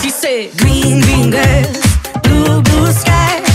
She said, green, green grass, blue, blue sky.